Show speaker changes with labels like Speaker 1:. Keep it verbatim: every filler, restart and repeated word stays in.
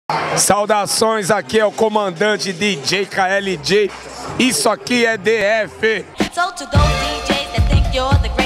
Speaker 1: Saudações, aqui é o comandante D J K L J. Isso aqui é D F.
Speaker 2: So to those D Js that think you're the